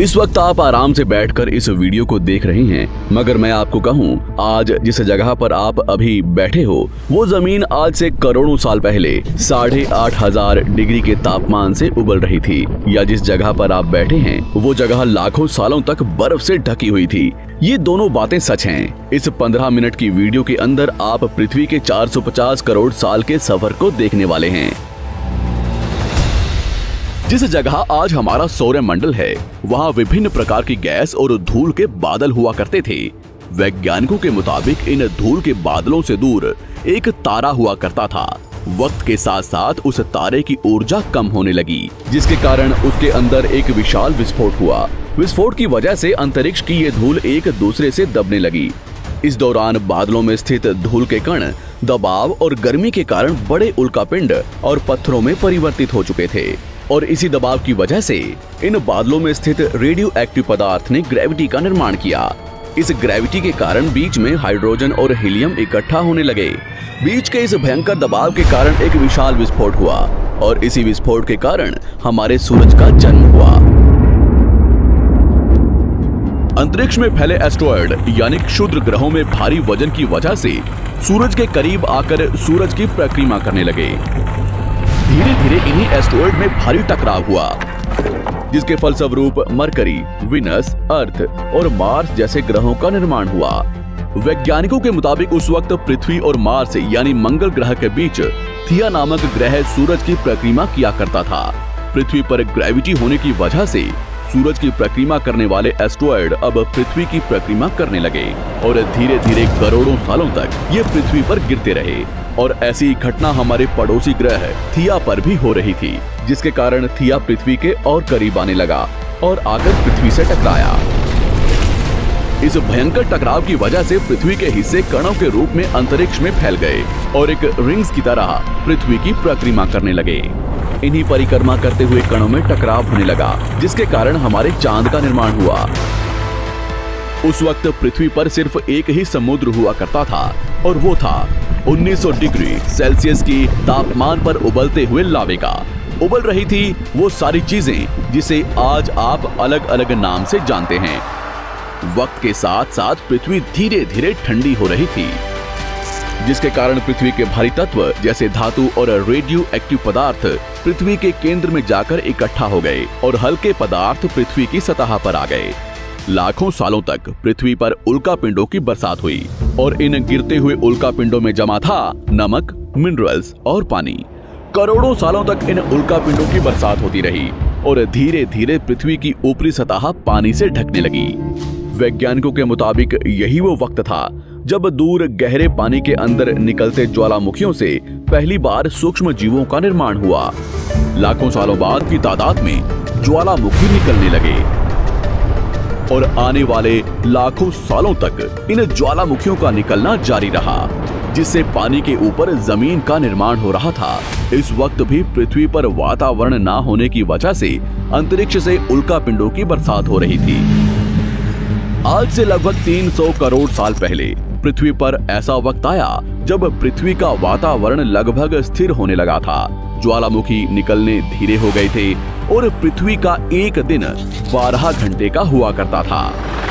इस वक्त आप आराम से बैठकर इस वीडियो को देख रहे हैं, मगर मैं आपको कहूं, आज जिस जगह पर आप अभी बैठे हो वो जमीन आज से करोड़ों साल पहले 8,500 डिग्री के तापमान से उबल रही थी, या जिस जगह पर आप बैठे हैं वो जगह लाखों सालों तक बर्फ से ढकी हुई थी। ये दोनों बातें सच हैं। इस 15 मिनट की वीडियो के अंदर आप पृथ्वी के 450 करोड़ साल के सफर को देखने वाले हैं। जिस जगह आज हमारा सौरमंडल है वहाँ विभिन्न प्रकार की गैस और धूल के बादल हुआ करते थे। वैज्ञानिकों के मुताबिक इन धूल के बादलों से दूर एक तारा हुआ करता था। वक्त के साथ साथ उस तारे की ऊर्जा कम होने लगी, जिसके कारण उसके अंदर एक विशाल विस्फोट हुआ। विस्फोट की वजह से अंतरिक्ष की ये धूल एक दूसरे से दबने लगी। इस दौरान बादलों में स्थित धूल के कण दबाव और गर्मी के कारण बड़े उल्कापिंड और पत्थरों में परिवर्तित हो चुके थे, और इसी दबाव की वजह से इन बादलों में स्थित रेडियो एक्टिव पदार्थ ने ग्रेविटी का निर्माण किया। इस ग्रेविटी के कारण बीच में हाइड्रोजन और हीलियम इकट्ठा होने लगे। बीच के इस भयंकर दबाव के कारण एक विशाल विस्फोट हुआ, और इसी विस्फोट के कारण हमारे सूरज का जन्म हुआ। अंतरिक्ष में फैले एस्टेरॉयड यानी क्षुद्र ग्रहों में भारी वजन की वजह से सूरज के करीब आकर सूरज की परिक्रमा करने लगे। धीरे धीरे इन्हीं एस्टेरॉयड में भारी टकराव हुआ, जिसके फलस्वरूप मरकरी, विनस, अर्थ और मार्स जैसे ग्रहों का निर्माण हुआ। वैज्ञानिकों के मुताबिक उस वक्त पृथ्वी और मार्स यानी मंगल ग्रह के बीच थिया नामक ग्रह सूरज की परिक्रमा किया करता था। पृथ्वी पर ग्रेविटी होने की वजह से सूरज की परिक्रमा करने वाले एस्टेरॉयड अब पृथ्वी की परिक्रमा करने लगे, और धीरे धीरे करोड़ों सालों तक ये पृथ्वी पर गिरते रहे। और ऐसी घटना हमारे पड़ोसी ग्रह थिया पर भी हो रही थी, जिसके कारण थिया पृथ्वी के और करीब आने लगा और आकर पृथ्वी से टकराया। इस भयंकर टकराव की वजह से पृथ्वी के हिस्से कणों के रूप में अंतरिक्ष में फैल गए और एक रिंग्स की तरह पृथ्वी की परिक्रमा करने लगे। इन्हीं परिक्रमा करते हुए कणों में टकराव होने लगा, जिसके कारण हमारे चांद का निर्माण हुआ। उस वक्त पृथ्वी पर सिर्फ एक ही समुद्र हुआ करता था, और वो था 1900 डिग्री सेल्सियस की तापमान पर उबलते हुए लावे का। उबल रही थी वो सारी चीजें जिसे आज आप अलग अलग नाम से जानते हैं। वक्त के साथ साथ पृथ्वी धीरे धीरे ठंडी हो रही थी, जिसके कारण पृथ्वी के भारी तत्व जैसे धातु और रेडियो एक्टिव पदार्थ पृथ्वी के केंद्र में जाकर इकट्ठा हो गए, और हल्के पदार्थ पृथ्वी की सतह पर आ गए। लाखों सालों तक पृथ्वी पर उल्कापिंडों की बरसात हुई, और इन गिरते हुए उल्कापिंडों में जमा था नमक, मिनरल्स और पानी। करोड़ों सालों तक इन उल्कापिंडों की बरसात होती रही, और धीरे धीरे पृथ्वी की ऊपरी सतह पानी से ढकने लगी। वैज्ञानिकों के मुताबिक यही वो वक्त था जब दूर गहरे पानी के अंदर निकलते ज्वालामुखियों से पहली बार सूक्ष्म जीवों का निर्माण हुआ। लाखों सालों बाद की तादाद में ज्वालामुखी निकलने लगे, और आने वाले लाखों सालों तक इन ज्वालामुखियों का निकलना जारी रहा, जिससे पानी के ऊपर जमीन का निर्माण हो रहा था। इस वक्त भी पृथ्वी पर वातावरण ना होने की वजह से अंतरिक्ष से उल्कापिंडों की बरसात हो रही थी। आज से लगभग 300 करोड़ साल पहले पृथ्वी पर ऐसा वक्त आया जब पृथ्वी का वातावरण लगभग स्थिर होने लगा था। ज्वालामुखी निकलने धीरे हो गए थे, और पृथ्वी का एक दिन 12 घंटे का हुआ करता था।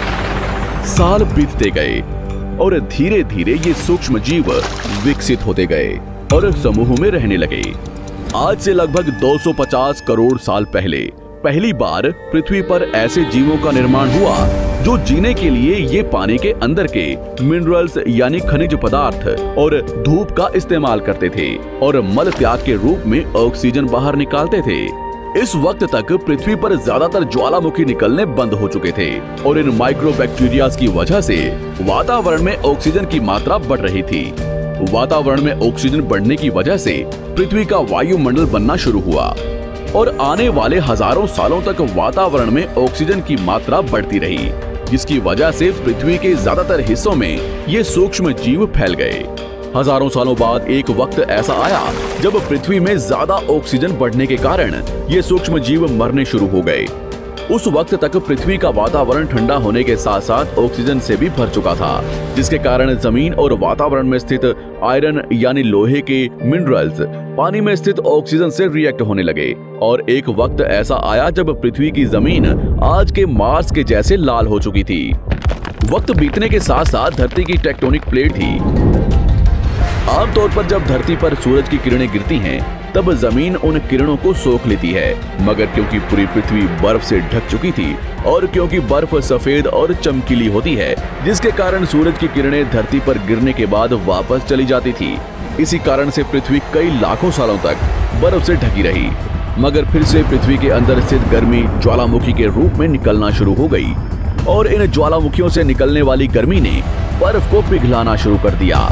साल बीतते गए, और धीरे धीरे ये सूक्ष्म जीव विकसित होते गए और समूह में रहने लगे। आज से लगभग 250 करोड़ साल पहले पहली बार पृथ्वी पर ऐसे जीवों का निर्माण हुआ जो जीने के लिए ये पानी के अंदर के मिनरल्स यानी खनिज पदार्थ और धूप का इस्तेमाल करते थे, और मल त्याग के रूप में ऑक्सीजन बाहर निकालते थे। इस वक्त तक पृथ्वी पर ज्यादातर ज्वालामुखी निकलने बंद हो चुके थे, और इन माइक्रोबैक्टीरिया की वजह से वातावरण में ऑक्सीजन की मात्रा बढ़ रही थी। वातावरण में ऑक्सीजन बढ़ने की वजह से पृथ्वी का वायुमंडल बनना शुरू हुआ, और आने वाले हजारों सालों तक वातावरण में ऑक्सीजन की मात्रा बढ़ती रही, जिसकी वजह से पृथ्वी के ज्यादातर हिस्सों में ये सूक्ष्म जीव फैल गए। हजारों सालों बाद एक वक्त ऐसा आया जब पृथ्वी में ज्यादा ऑक्सीजन बढ़ने के कारण ये सूक्ष्म जीव मरने शुरू हो गए। उस वक्त तक पृथ्वी का वातावरण ठंडा होने के साथ साथ ऑक्सीजन से भी भर चुका था, जिसके कारण जमीन और वातावरण में स्थित आयरन यानी लोहे के मिनरल्स पानी में स्थित ऑक्सीजन से रिएक्ट होने लगे। और एक वक्त ऐसा आया जब पृथ्वी की जमीन आज के मार्स के जैसे लाल हो चुकी थी। वक्त बीतने के साथ साथ धरती की टेक्टोनिक प्लेट ही आमतौर पर जब धरती पर सूरज की किरणें गिरती हैं तब जमीन उन किरणों को सोख लेती है, मगर क्योंकि पूरी पृथ्वी बर्फ से ढक चुकी थी और क्योंकि बर्फ सफेद और चमकीली होती है, जिसके कारण सूरज की किरणें धरती पर गिरने के बाद वापस चली जाती थी। इसी कारण से पृथ्वी कई लाखों सालों तक बर्फ से ढकी रही, मगर फिर से पृथ्वी के अंदर स्थित गर्मी ज्वालामुखी के रूप में निकलना शुरू हो गई और इन ज्वालामुखियों से निकलने वाली गर्मी ने बर्फ को पिघलाना शुरू कर दिया।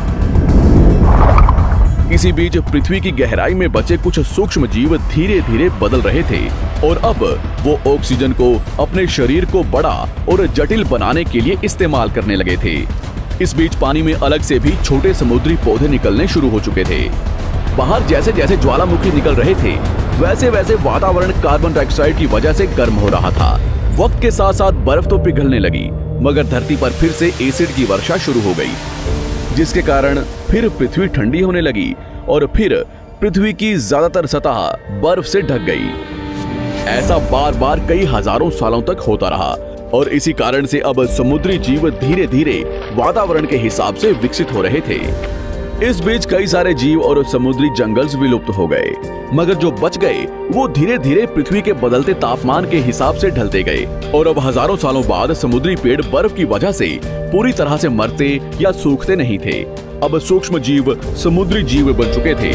इसी बीच पृथ्वी की गहराई में बचे कुछ सूक्ष्म जीव धीरे धीरे बदल रहे थे और अब वो ऑक्सीजन को अपने शरीर को बड़ा और जटिल बनाने के लिए इस्तेमाल करने लगे थे। इस बीच पानी में अलग से भी छोटे समुद्री पौधे निकलने शुरू हो चुके थे। बाहर जैसे जैसे ज्वालामुखी निकल रहे थे वैसे वैसे वातावरण कार्बन डाइऑक्साइड की वजह से गर्म हो रहा था। वक्त के साथ साथ बर्फ तो पिघलने लगी, मगर धरती पर फिर से एसिड की वर्षा शुरू हो गई, जिसके कारण फिर पृथ्वी ठंडी होने लगी और फिर पृथ्वी की ज्यादातर सतह बर्फ से ढक गई। ऐसा बार बार कई हजारों सालों तक होता रहा और इसी कारण से अब समुद्री जीव धीरे धीरे वातावरण के हिसाब से विकसित हो रहे थे। इस बीच कई सारे जीव और समुद्री जंगल्स विलुप्त हो गए, मगर जो बच गए वो धीरे धीरे पृथ्वी के बदलते तापमान के हिसाब से ढलते गए और अब हजारों सालों बाद समुद्री पेड़ बर्फ की वजह से पूरी तरह से मरते या सूखते नहीं थे। अब सूक्ष्म जीव समुद्री जीव बन चुके थे।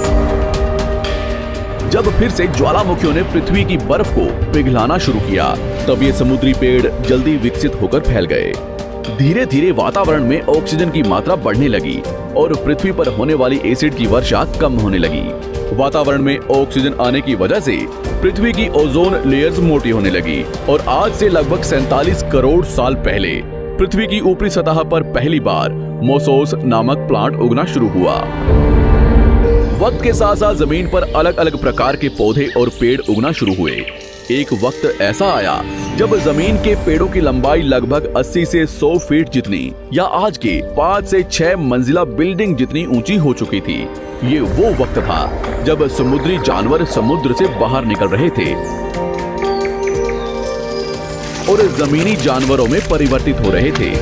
जब फिर से ज्वालामुखियों ने पृथ्वी की बर्फ को पिघलाना शुरू किया, तब ये समुद्री पेड़ जल्दी विकसित होकर फैल गए। धीरे धीरे वातावरण में ऑक्सीजन की मात्रा बढ़ने लगी और पृथ्वी पर होने वाली एसिड की वर्षा कम होने लगी। वातावरण में ऑक्सीजन आने की वजह से पृथ्वी की ओजोन लेयर्स मोटी होने लगी और आज से लगभग 47 करोड़ साल पहले पृथ्वी की ऊपरी सतह पर पहली बार मोसोस नामक प्लांट उगना शुरू हुआ। वक्त के साथ साथ जमीन पर अलग अलग प्रकार के पौधे और पेड़ उगना शुरू हुए। एक वक्त ऐसा आया जब जमीन के पेड़ों की लंबाई लगभग 80 से 100 फीट जितनी या आज के 5 से 6 मंजिला बिल्डिंग जितनी ऊंची हो चुकी थी। ये वो वक्त था जब समुद्री जानवर समुद्र से बाहर निकल रहे थे और जमीनी जानवरों में परिवर्तित हो रहे थे।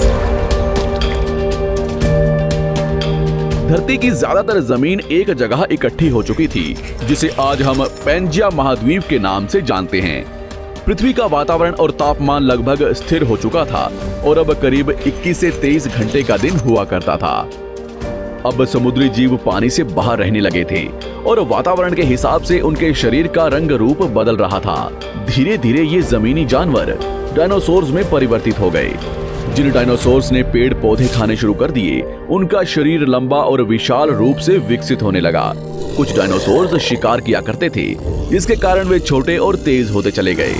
धरती की ज्यादातर जमीन एक जगह इकट्ठी हो चुकी थी, जिसे आज हम पैंजिया महाद्वीप के नाम से जानते हैं। पृथ्वी का वातावरण और तापमान लगभग स्थिर हो चुका था और अब करीब 21 से 23 घंटे का दिन हुआ करता था। अब समुद्री जीव पानी से बाहर रहने लगे थे और वातावरण के हिसाब से उनके शरीर का रंग रूप बदल रहा था। धीरे धीरे ये जमीनी जानवर डायनासोर्स में परिवर्तित हो गए। जिन डायनासोर्स ने पेड़ पौधे खाने शुरू कर दिए, उनका शरीर लंबा और विशाल रूप से विकसित होने लगा। कुछ डायनासोर्स शिकार किया करते थे, जिसके कारण वे छोटे और तेज होते चले गए।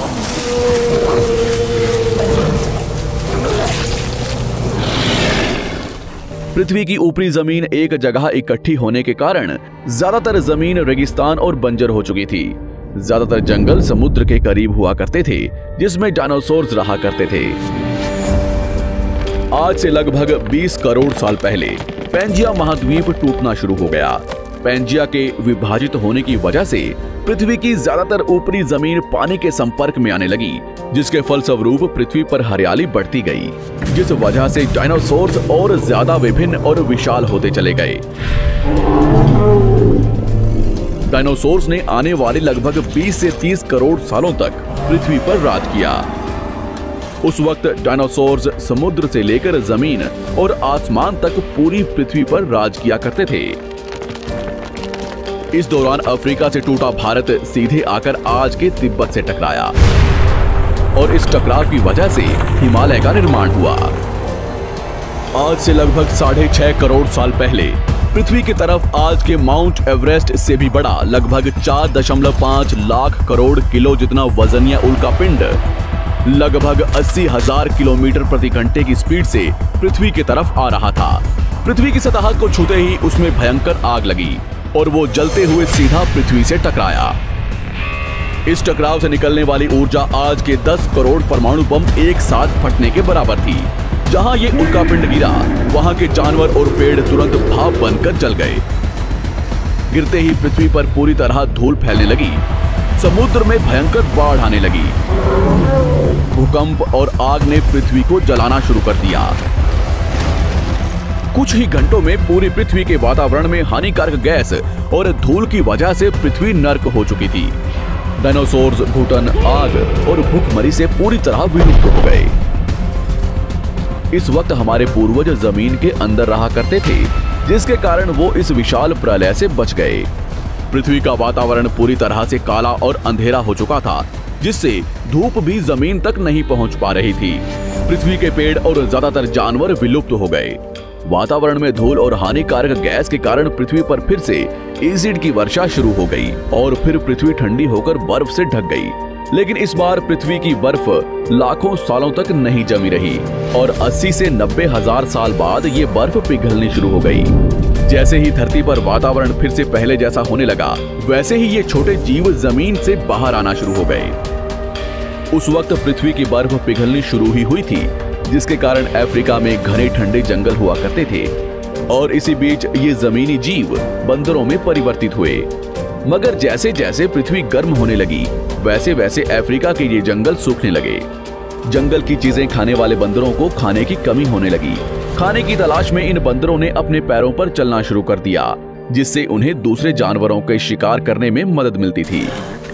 पृथ्वी की ऊपरी जमीन एक जगह इकट्ठी होने के कारण ज्यादातर जमीन रेगिस्तान और बंजर हो चुकी थी। ज्यादातर जंगल समुद्र के करीब हुआ करते थे, जिसमें डायनासोर्स रहा करते थे। आज से लगभग 20 करोड़ साल पहले पैंजिया महाद्वीप टूटना शुरू हो गया। पैंजिया के विभाजित होने की वजह से पृथ्वी की ज्यादातर ऊपरी जमीन पानी के संपर्क में आने लगी, जिसके फलस्वरूप पृथ्वी पर हरियाली बढ़ती गई, जिस वजह से डायनासोर्स और ज्यादा विभिन्न और विशाल होते चले गए। डायनासोर्स ने आने वाले लगभग 20 से 30 करोड़ सालों तक पृथ्वी पर राज किया। उस वक्त डायनासोर्स समुद्र से लेकर जमीन और आसमान तक पूरी पृथ्वी पर राज किया करते थे। इस दौरान अफ्रीका से टूटा भारत सीधे आकर आज के तिब्बत से टकराया और इस टकराव की वजह से हिमालय का निर्माण हुआ। आज से लगभग 6.5 करोड़ साल पहले पृथ्वी की तरफ आज के माउंट एवरेस्ट से भी बड़ा लगभग 4.5 लाख करोड़ किलो जितना वजनिया उल्कापिंड लगभग 80,000 किलोमीटर प्रति घंटे की स्पीड से पृथ्वी की तरफ आ रहा था। पृथ्वी की सतह को छूते ही उसमें भयंकर आग लगी और वो जलते हुए सीधा पृथ्वी से टकराया। इस टकराव से निकलने वाली ऊर्जा आज के 10 करोड़ परमाणु बम एक साथ फटने के बराबर थी। जहां ये उल्कापिंड गिरा, वहां के जानवर और पेड़ तुरंत भाप बनकर जल गए। गिरते ही पृथ्वी पर पूरी तरह धूल फैलने लगी। समुद्र में भयंकर बाढ़ आने लगी। भूकंप और आग ने पृथ्वी को जलाना शुरू कर दिया। कुछ ही घंटों में पूरी पृथ्वी के वातावरण में हानिकारक गैस और धूल की वजह से पृथ्वी नर्क हो चुकी थी। डायनासोर्स, घुटन, आग और भूखमरी से पूरी तरह विलुप्त हो गए। इस वक्त हमारे पूर्वज जमीन के अंदर रहा करते थे, जिसके कारण वो इस विशाल प्रलय से बच गए। पृथ्वी का वातावरण पूरी तरह से काला और अंधेरा हो चुका था, जिससे धूप भी जमीन तक नहीं पहुंच पा रही थी। पृथ्वी के पेड़ और ज्यादातर जानवर विलुप्त हो गए। वातावरण में धूल और हानिकारक गैस के कारण पृथ्वी पर फिर से एसिड की वर्षा शुरू हो गई और फिर पृथ्वी ठंडी होकर बर्फ से ढक गई। लेकिन इस बार पृथ्वी की बर्फ लाखों सालों तक नहीं जमी रही और 80 से 90 हजार साल बाद ये बर्फ पिघलनी शुरू हो गई। जैसे ही धरती पर वातावरण फिर से पहले जैसा होने लगा, वैसे ही ये छोटे जीव जमीन से बाहर आना शुरू हो गए। उस वक्त पृथ्वी की बर्फ पिघलनी शुरू ही हुई थी, जिसके कारण अफ्रीका में घने ठंडे जंगल हुआ करते थे और इसी बीच ये जमीनी जीव बंदरों में परिवर्तित हुए। मगर जैसे जैसे पृथ्वी गर्म होने लगी, वैसे वैसे अफ्रीका के ये जंगल सूखने लगे। जंगल की चीजें खाने वाले बंदरों को खाने की कमी होने लगी। खाने की तलाश में इन बंदरों ने अपने पैरों पर चलना शुरू कर दिया, जिससे उन्हें दूसरे जानवरों के शिकार करने में मदद मिलती थी।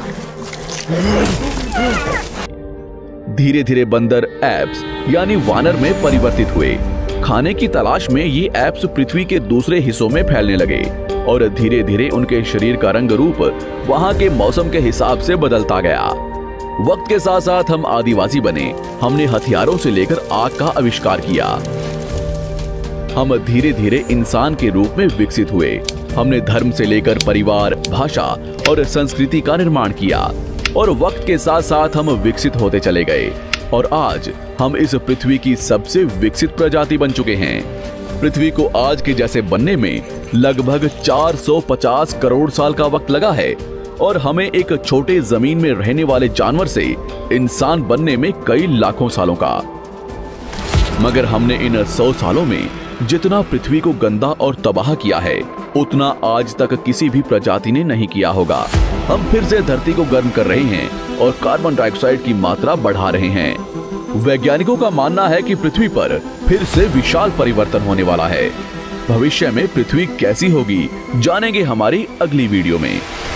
धीरे धीरे बंदर एप्स यानी वानर में परिवर्तित हुए। खाने की तलाश में ये एप्स पृथ्वी के दूसरे हिस्सों में फैलने लगे और धीरे धीरे उनके शरीर का रंग रूप वहां के मौसम के हिसाब से बदलता गया। वक्त के साथ साथ हम आदिवासी बने। हमने हथियारों से लेकर आग का आविष्कार किया। हम धीरे धीरे इंसान के रूप में विकसित हुए। हमने धर्म से लेकर परिवार, भाषा और संस्कृति का निर्माण किया और वक्त के साथ साथ हम विकसित होते चले गए और आज हम इस पृथ्वी की सबसे विकसित प्रजाति बन चुके हैं। पृथ्वी को आज के जैसे बनने में लगभग 450 करोड़ साल का वक्त लगा है और हमें एक छोटे जमीन में रहने वाले जानवर से इंसान बनने में कई लाखों सालों का। मगर हमने इन 100 सालों में जितना पृथ्वी को गंदा और तबाह किया है, उतना आज तक किसी भी प्रजाति ने नहीं किया होगा। हम फिर से धरती को गर्म कर रहे हैं और कार्बन डाइऑक्साइड की मात्रा बढ़ा रहे हैं। वैज्ञानिकों का मानना है कि पृथ्वी पर फिर से विशाल परिवर्तन होने वाला है। भविष्य में पृथ्वी कैसी होगी, जानेंगे हमारी अगली वीडियो में।